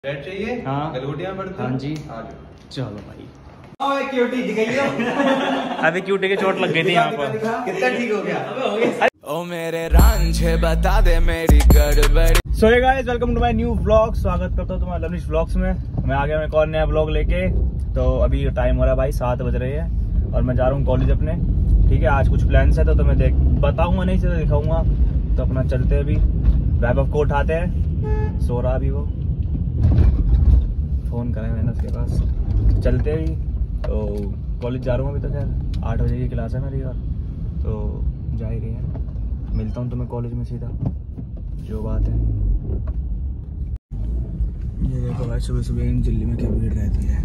Bread चाहिए? हाँ गलगोटियां पड़ती हैं? हाँ जी। चलो भाई। क्यूटी दिख गई हो। अभी क्यूटी की चोट लग गई थी यहाँ पर। कितना ठीक हो गया? ओ मेरे रांझे बता दे मेरी गड़बड़ी। So hey guys, welcome to my new vlog. स्वागत करता हूँ तुम्हारा लवनिश व्लॉग्स में। मैं आ गया हूँ एक और नया व्लॉग लेके। तो अभी टाइम हो रहा है भाई 7 बज रहे हैं और मैं जा रहा हूँ कॉलेज अपने। ठीक है, आज कुछ प्लान्स है तो तुम्हें बताऊंगा नहीं से दिखाऊंगा। तो अपना चलते हैं, अभी वैभव को उठाते हैं। सो रहा अभी वो, फोन करा मैंने उसके पास। चलते ही तो कॉलेज जा रहा हूँ। अभी तक है 8 बजे की क्लास है मेरी और तो जा ही रही है। मिलता हूँ तुम्हें कॉलेज में सीधा, जो बात है। ये देखो भाई, सुबह सुबह इन दिल्ली में क्या भीड़ रहती है।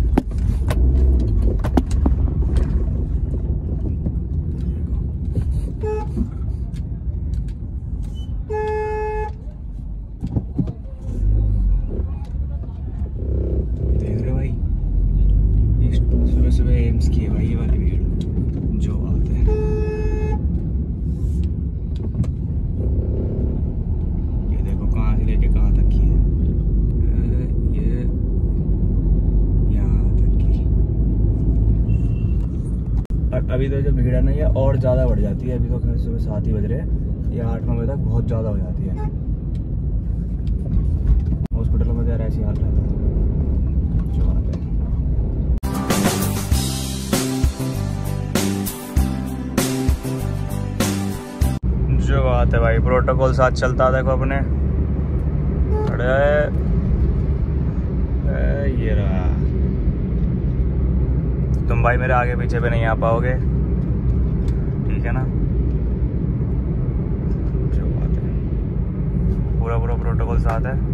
देख रहे हो भाई, सुबह सुबह एम्स की है भाई ये वाली भीड़, जो बात है। ये देखो कहाँ से लेके कहाँ तक की है, ये यहाँ तक की। और अभी तो जब भीड़ है ना ये और ज़्यादा बढ़ जाती है। अभी तो खैर सुबह 7 ही बज रहे हैं, ये 8-9 बजे तक बहुत ज़्यादा हो जाती है। हॉस्पिटलों में यार ऐसी हाल रहता है, जो बात है। जो बात है भाई, प्रोटोकॉल साथ चलता देखो अपने। अरे ये रहा। तुम भाई मेरे आगे पीछे पे नहीं आ पाओगे, ठीक है ना। जो बात है, पूरा पूरा प्रोटोकॉल साथ है।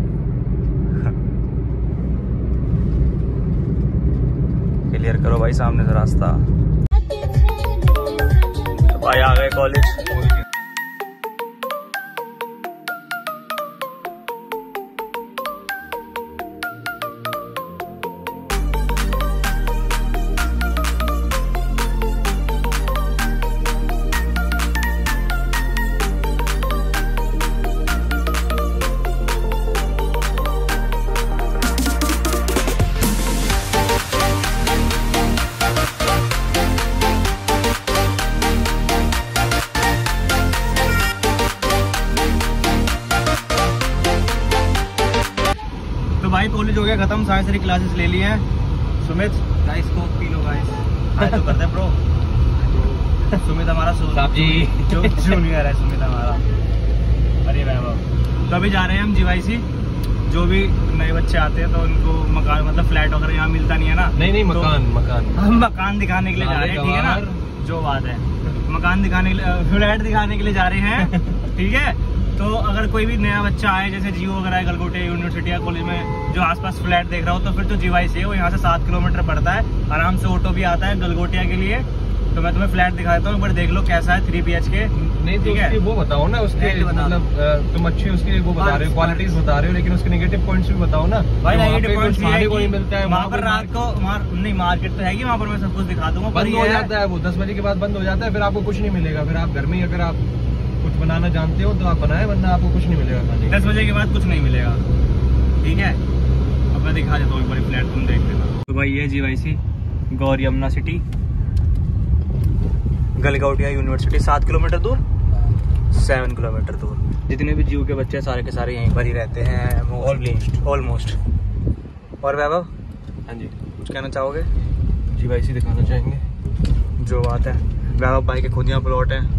क्लियर करो भाई सामने से रास्ता। तो भाई आ गए कॉलेज। भाई कॉलेज हो गया खत्म, सारी सारी क्लासेस ले ली हैं। सुमित गाइस को पी लो गाइस। हाय तो करते हैं ब्रो। सुमित हमारा जो जूनियर है, सुमित हमारा। अरे वैभव। तो अभी जा रहे हैं हम जीवाईसी। जो भी नए बच्चे आते हैं तो उनको मकान मतलब फ्लैट वगैरह यहाँ मिलता नहीं है ना। नहीं तो मकान हम मकान दिखाने के लिए जा रहे हैं, ठीक है ना। जो बात है, मकान दिखाने के लिए, फ्लैट दिखाने के लिए जा रहे हैं, ठीक है। तो अगर कोई भी नया बच्चा आए, जैसे जियो वगैरह गलगोटे यूनिवर्सिटी या कॉलेज में जो आसपास फ्लैट देख रहा हो, तो फिर तो जीवाईसी है। वो यहाँ से 7 किलोमीटर पड़ता है, आराम से ऑटो भी आता है गलगोटिया के लिए। तो मैं तुम्हें फ्लैट दिखा देता हूँ, बट देख लो कैसा है 3 BHK। नहीं तो उसकी वो बताओ ना, उसके मतलब तुम अच्छी उसकी वो बता रहे हो, क्वालिटीज बता रहे हो, लेकिन उसके नेगेटिव पॉइंट्स भी बताओ ना। भाई नेगेटिव पॉइंट्स नहीं मिलता है वहाँ पर रात को। नहीं मार्केट तो है कि वहाँ पर मैं सब कुछ दिखा दूंगा। बंद हो जाता है वो 10 बजे के बाद बंद हो जाता है, फिर आपको कुछ नहीं मिलेगा। फिर आप घर में ही अगर आप कुछ बनाना जानते हो तो आप बनाए, वरना आपको कुछ नहीं मिलेगा खाने। 10 बजे के बाद कुछ नहीं मिलेगा, ठीक है। अब मैं दिखा देता हूँ एक बार फ्लैट, तुम देख लेना। तो भाई ये GYC Gaur Yamuna city, Galgotia university 7 kilometre दूर, 7 किलोमीटर दूर। जितने भी जीव के बच्चे सारे के सारे यहीं पर ही रहते हैं ऑलमोस्ट। और वैभव, हाँ जी, कुछ कहना चाहोगे? जीवाईसी दिखाना चाहेंगे। जो बात है, वैभव भाई के खुद यहाँ प्लॉट है।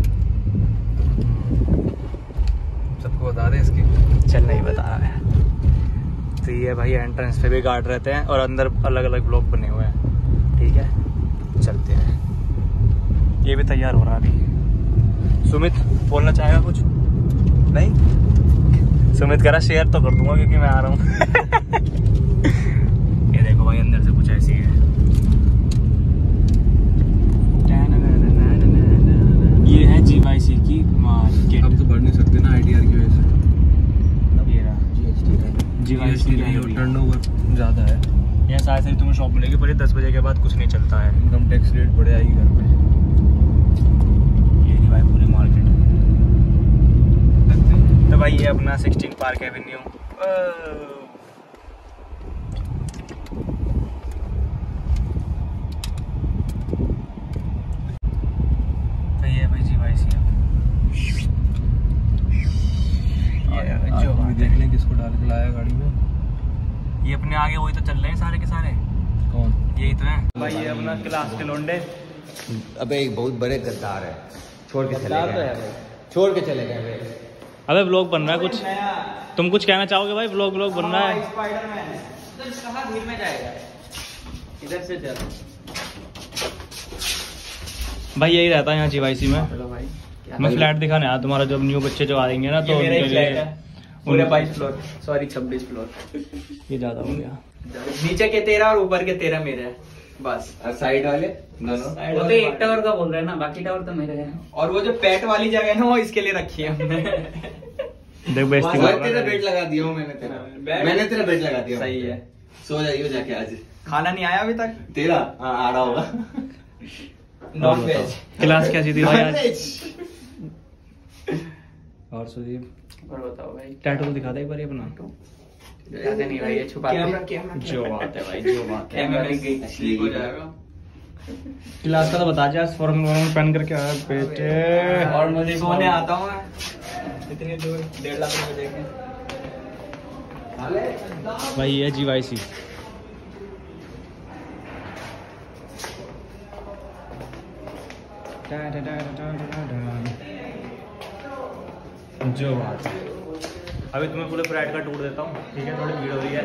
सबको बता दें इसकी। चल नहीं बता रहा है। तो ये भाई एंट्रेंस पे भी गार्ड रहते हैं और अंदर अलग अलग ब्लॉक बने हुए हैं, ठीक है। चलते हैं, ये भी तैयार हो रहा है अभी। सुमित बोलना चाहेगा कुछ? नहीं, सुमित कह रहा शेयर तो कर दूंगा क्योंकि मैं आ रहा हूँ। ये देखो भाई, अंदर से कुछ ऐसी है। ये है जीवाईसी की मार्केट। हम तो बढ़ नहीं सकते ना ITR की वजह से। ये रहा जीवाईसी की टर्नओवर ज़्यादा है। यहाँ सारे सारी तुम्हें शॉप मिलेगी, पर 10 बजे के बाद कुछ नहीं चलता है। इनकम टैक्स रेट बढ़ जाएगी घर पे। ये नहीं भाई पूरी मार्केट। तो भाई ये अपना 16 पार्क एवेन्यू। ये अपने आगे वही तो चल रहे हैं सारे के सारे। कौन? यही तो है भाई, ये अपना क्लास के लोंडे। अबे एक बहुत बड़े गद्दार है, छोड़ के चले गए, छोड़ के चले गए। अबे व्लॉग बन रहा है कुछ, तुम कुछ कहना चाहोगे भाई? व्लॉग बन रहा है। स्पाइडरमैन कहाँ भीड़ में जाएगा, इधर से चल भाई। यही रहता है यहाँ जीवाईसी में। मैं फ्लैट दिखाने आया तुम्हारा, जब न्यू बच्चे जो आएंगे ना तो उनके लिए पूरे 22 फ्लोर, सॉरी 26 फ्लोर। ये ज्यादा हो गया। नीचे के 13 और ऊपर के 13 मेरे हैं बस। और साइड वाले दोनों, वो तो एक टावर का बोल रहे हैं ना, बाकी टावर तो मेरे हैं। और वो जो पेट वाली जगह है ना, वो इसके लिए रखी है हमने। देख बेइज्जती तेरा बेड लगा दिया हूँ मैंने, तेरा बेड लगा दिया। सही है, सो जाइए जाके। आज खाना नहीं आया अभी तक तेरा? आ रहा होगा। नॉन वेज क्लास कैसी थी भाई आज? और सुदीप और बताओ भाई, टैटू दिखा दे एक बार अपना। दिखाते नहीं भाई, ये छुपा कैमरा। जो बात है भाई, जो बात है। स्लीप हो जाएगा। क्लास का तो बता जा, फॉर्म पेन करके आया बेटे। और मुझे सोने आता हूँ मैं इतनी दूर, 1.5 लाख रुपए देखे भाई। ये जीवाईसी जो बात है। अभी तुम्हें पूरे फ्लैट का टूर देता हूँ, ठीक है? थोड़ी भीड़ हो रही है।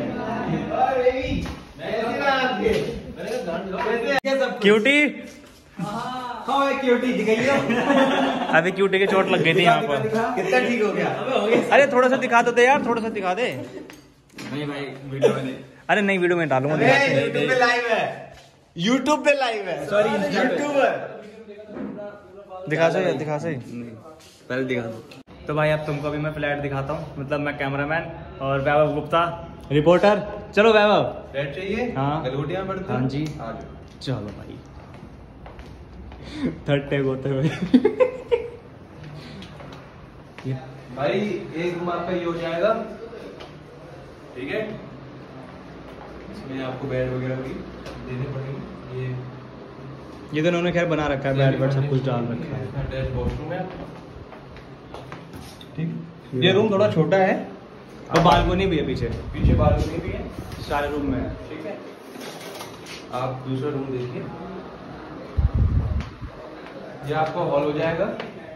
क्यूटी, क्यूटी दिखाइए। अभी क्यूटी की चोट लग गई थी यहाँ पर। कितना ठीक हो गया? अरे थोड़ा सा दिखा दो यार, थोड़ा सा दिखा दे। नहीं भाई, वीडियो में नहीं। अरे नहीं, वीडियो में डालूंगा। यूट्यूब पे लाइव है, यूट्यूब पे लाइव है, सॉरी यूट्यूबर। दिखा सही पहले दिखा दो। तो भाई अब तुमको भी मैं फ्लैट दिखाता हूँ, मतलब मैं कैमरामैन और वैभव गुप्ता रिपोर्टर। चलो वैभव, फ्लैट चाहिए? हाँ। गलगोटियां पड़ती हैं? हाँ जी, आ जाओ। चलो भाई। थर्ड टेक होते हुए। भाई एक रूम आपका ये हो जाएगा, ठीक है? इसमें आपको बेड वगैरह भी देने पड़ेंगे। ये तो उन्होंने खैर बना रखा है, बेड सब कुछ डाल रखा है। अटैच वॉशरूम है, ठीक। ये रूम थोड़ा छोटा है और बालकोनी भी है पीछे बालकनी भी है, सारे रूम में है। ठीक है। आप दूसरा रूम देखिए, ये आपका हॉल हो जाएगा।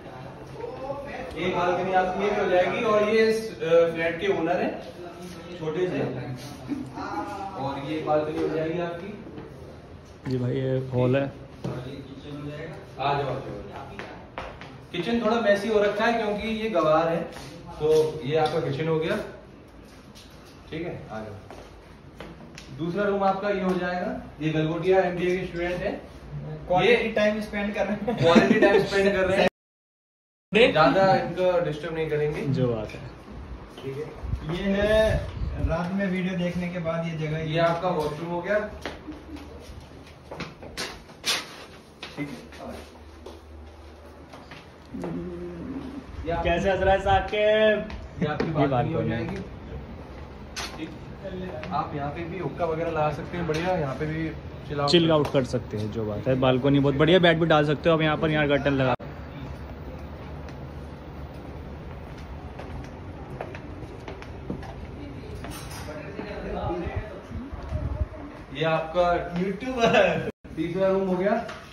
एक बालकनी आपकी ये भी हो जाएगी, और ये फ्लैट के ओनर है, छोटे से। और ये बालकनी हो जाएगी आपकी। जी भाई, ये हॉल है। आ जाओ। किचन थोड़ा मैसी हो रखा है क्योंकि ये गवार है, तो ये आपका किचन हो गया, ठीक है। आ जाओ। दूसरा रूम आपका ये हो जाएगा। ये गलगोटिया एमबीए के स्टूडेंट है, क्वालिटी टाइम स्पेंड कर रहे हैं, क्वालिटी टाइम स्पेंड कर रहे हैं, ज्यादा इनका डिस्टर्ब नहीं करेंगे, जो बात है। ठीक है। ये है रात में वीडियो देखने के बाद ये जगह, ये आपका वॉशरूम हो गया, ठीक है। कैसे हंस रहा है साकिब? ये आपकी बालकनी हो जाएगी, ठीक। आप यहाँ पे भी हुक्का वगैरह लगा सकते हैं, बढ़िया। यहाँ पे भी चिल आउट कर सकते हैं, जो बात है। बालकोनी बहुत बढ़िया, बेड भी डाल सकते हो आप यहाँ पर। यहाँ कर्टन लगा। ये आपका यूट्यूबर तीसरा रूम हो गया,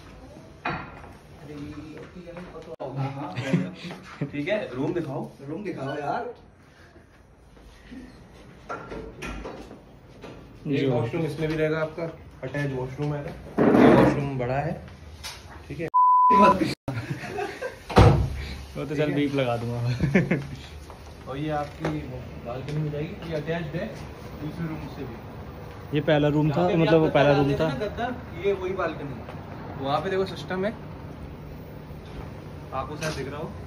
ठीक है। रूम दिखाओ यार। एक वॉशरूम इसमें भी रहेगा आपका, अटैच वॉशरूम है। ये वॉशरूम बड़ा है, ठीक है। वो तो चल बीप लगा दूंगा। और ये आपकी बालकनी हो जाएगी, ये अटैच्ड है दूसरे रूम से भी। ये पहला रूम था, मतलब वो पहला रूम था। ये वही बालकनी, वहाँ पे देखो सिस्टम है, आपको शायद दिख रहा हो,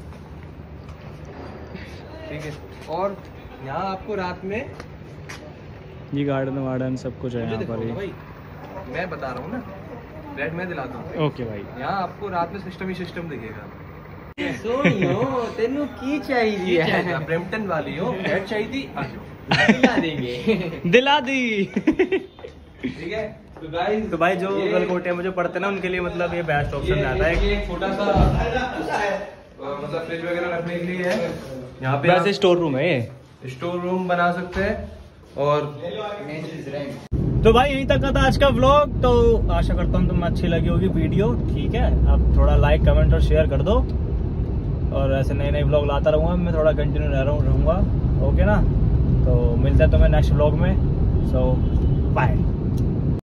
ठीक है। और यहाँ आपको रात में ये गार्डन सब कुछ है यहाँ पर। भाई मैं बता रहा हूँ ना, फ्लैट मैं दिलाता हूँ। ओके भाई, यहाँ आपको रात में सिस्टम ही सिस्टम दिखेगा। तेनू की चाहिए? ब्रैम्पटन वाली हो, फ्लैट चाहिए, आ जाओ, दिला देंगे। दिला दी। ठीक है। तो भाई जो गलगोटे में जो पड़ते ना, उनके लिए मतलब ये बेस्ट ऑप्शन रहता है। ये छोटा सा मतलब फ्रिज वगैरह रखने के लिए है। यहाँ पे वैसे स्टोर रूम है ये, स्टोर रूम बना सकते हैं। और तो भाई यहीं तक का था आज का व्लॉग। तो आशा करता हूँ तुम्हें अच्छी लगी होगी वीडियो। ठीक है, अब थोड़ा लाइक कमेंट और शेयर कर दो, और ऐसे नए नए व्लॉग लाता रहूँगा मैं, थोड़ा कंटिन्यू रहूँगा। ओके ना, तो मिलते हैं तुम्हें नेक्स्ट व्लॉग में। So bye.